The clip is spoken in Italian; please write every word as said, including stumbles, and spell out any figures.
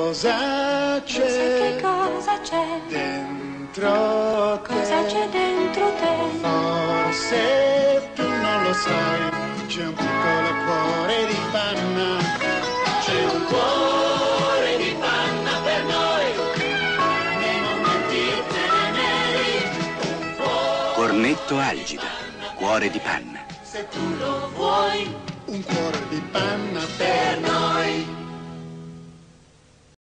cosa c'è? Che cosa c'è? Dentro te. Cosa c'è dentro te? Forse tu non lo sai, c'è un piccolo cuore di panna. C'è un cuore di panna per noi, nei momenti teneri. Un cuore Cornetto Algida, cuore di panna. se tu lo vuoi, un cuore di panna per noi.